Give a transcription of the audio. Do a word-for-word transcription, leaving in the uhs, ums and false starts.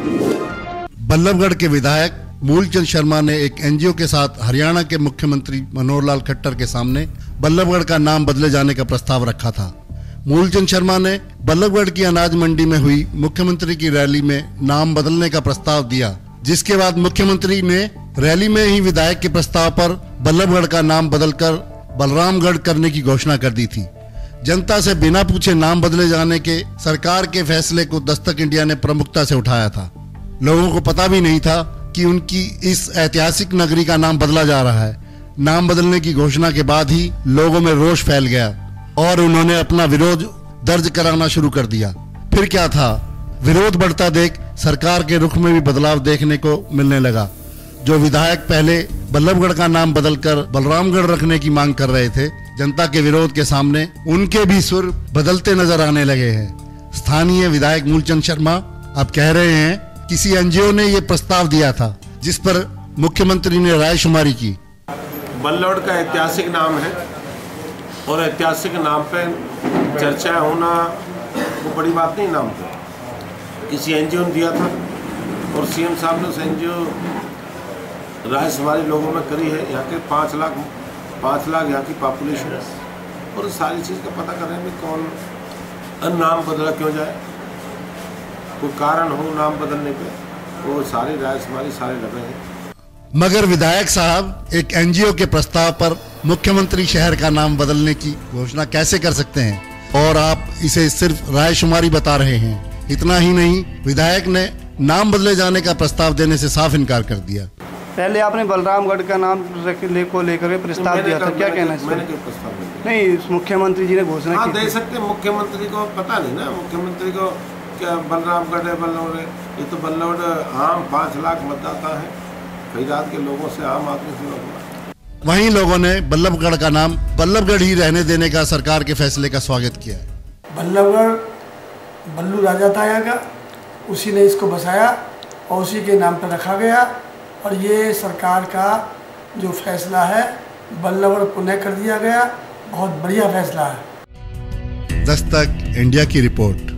बल्लभगढ़ के विधायक मूलचंद शर्मा ने एक एनजीओ के साथ हरियाणा के मुख्यमंत्री मनोहर लाल खट्टर के सामने बल्लभगढ़ का नाम बदले जाने का प्रस्ताव रखा था। मूलचंद शर्मा ने बल्लभगढ़ की अनाज मंडी में हुई मुख्यमंत्री की रैली में नाम बदलने का प्रस्ताव दिया, जिसके बाद मुख्यमंत्री ने रैली में ही विधायक के प्रस्ताव पर बल्लभगढ़ का नाम बदलकर बलरामगढ़ करने की घोषणा कर दी थी। जनता से बिना पूछे नाम बदले जाने के सरकार के फैसले को दस्तक इंडिया ने प्रमुखता से उठाया था। लोगों को पता भी नहीं था कि उनकी इस ऐतिहासिक नगरी का नाम बदला जा रहा है। नाम बदलने की घोषणा के बाद ही लोगों में रोष फैल गया और उन्होंने अपना विरोध दर्ज कराना शुरू कर दिया। फिर क्या था, विरोध बढ़ता देख सरकार के रुख में भी बदलाव देखने को मिलने लगा। जो विधायक पहले बल्लभगढ़ का नाम बदलकर बलरामगढ़ रखने की मांग कर रहे थे, जनता के विरोध के सामने उनके भी सुर बदलते नजर आने लगे हैं। स्थानीय विधायक मूलचंद शर्मा अब कह रहे हैं किसी एनजीओ ने ये प्रस्ताव दिया था, जिस पर मुख्यमंत्री ने रायशुमारी की। बल्लभगढ़ का ऐतिहासिक नाम है और ऐतिहासिक नाम पे चर्चा होना वो बड़ी बात नहीं। नाम पे किसी एनजीओ ने दिया था और सीएम साहब ने उस एनजीओ रायशुमारी लोगों में करी है। यहाँ के पाँच लाख पाँच लाख यहाँ की पॉपुलेशन है और सारी चीज़ का पता कर रहे हैं कि कौन नाम बदला क्यों जाए, कोई कारण हो नाम बदलने पे, वो सारी रायशुमारी सारे लग रहे हैं। मगर विधायक साहब एक एनजीओ के प्रस्ताव पर मुख्यमंत्री शहर का नाम बदलने की घोषणा कैसे कर सकते हैं, और आप इसे सिर्फ रायशुमारी बता रहे हैं। इतना ही नहीं, विधायक ने नाम बदले जाने का प्रस्ताव देने से साफ इनकार कर दिया। पहले आपने बलरामगढ़ का नाम ले को लेकर प्रस्ताव दिया था, क्या कहना है? मैंने कोई प्रस्ताव नहीं, मुख्यमंत्री जी ने घोषणा हाँ, की दे सकते। मुख्यमंत्री को पता नहीं ना, मुख्यमंत्री को क्या बलरामगढ़ है बल्लभगढ़ है, ये तो बल्लभगढ़ आम पाँच लाख मतदाता है, फरीदाबाद के लोगों से, आम आदमी से लोग। वहीं लोगों ने बल्लभगढ़ का नाम बल्लभगढ़ ही रहने देने का सरकार के फैसले का स्वागत किया। बल्लभगढ़ बल्लू राजा था यहाँ का, उसी ने इसको बसाया और उसी के नाम पर रखा गया, और ये सरकार का जो फैसला है बल्लभगढ़ पुनः कर दिया गया। बहुत बढ़िया फैसला है। दस्तक इंडिया की रिपोर्ट।